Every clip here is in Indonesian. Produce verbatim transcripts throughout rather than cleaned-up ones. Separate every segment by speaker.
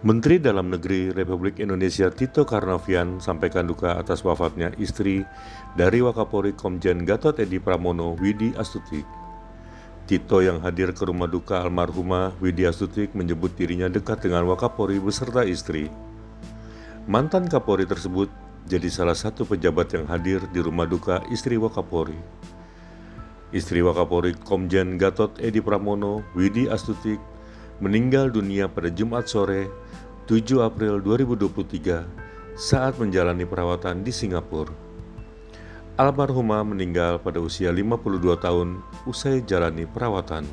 Speaker 1: Menteri Dalam Negeri Republik Indonesia Tito Karnavian sampaikan duka atas wafatnya istri dari Wakapolri Komjen Gatot Edi Pramono, Widi Astutik. Tito yang hadir ke rumah duka almarhumah Widi Astutik menyebut dirinya dekat dengan Wakapolri beserta istri. Mantan Kapolri tersebut jadi salah satu pejabat yang hadir di rumah duka istri Wakapolri. Istri Wakapolri Komjen Gatot Edi Pramono, Widi Astutik, meninggal dunia pada Jumat sore tujuh April dua ribu dua puluh tiga saat menjalani perawatan di Singapura. Almarhumah meninggal pada usia lima puluh dua tahun usai jalani perawatan.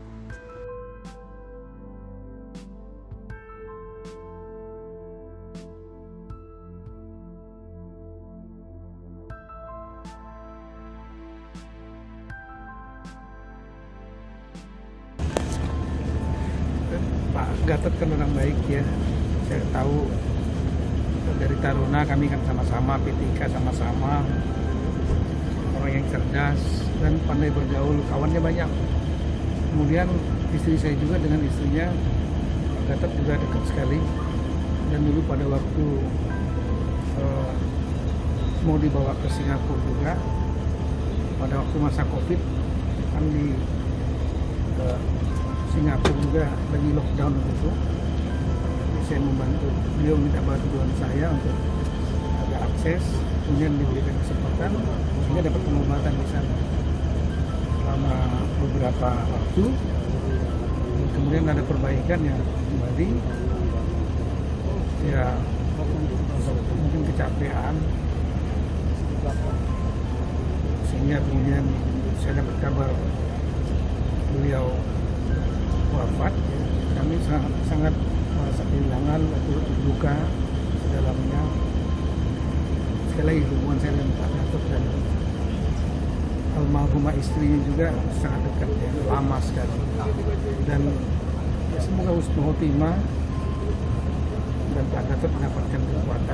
Speaker 2: Pak Gatot kan orang baik ya, saya tahu dari Taruna kami kan sama-sama, P tiga sama-sama, orang yang cerdas dan pandai bergaul, kawannya banyak. Kemudian istri saya juga dengan istrinya, Pak Gatot juga dekat sekali. Dan dulu pada waktu uh, mau dibawa ke Singapura juga, pada waktu masa Covid kan di uh, Singapura juga lagi lockdown itu, saya membantu beliau, minta bantuan saya untuk ada akses, kemudian diberikan kesempatan sehingga dapat pengobatan di sana selama beberapa waktu. Kemudian ada perbaikan yang kembali, ya mungkin kecapean, sehingga kemudian saya dapat kabar beliau wafat. Kami sangat, sangat merasa kehilangan atau duka dalamnya. Sekali lagi hubungan saya dengan Pak Gatot dan almarhumah istrinya juga sangat dekat ya, lama sekali. Dan ya, semoga husnul khotimah dan Pak Gatot mendapatkan kekuatan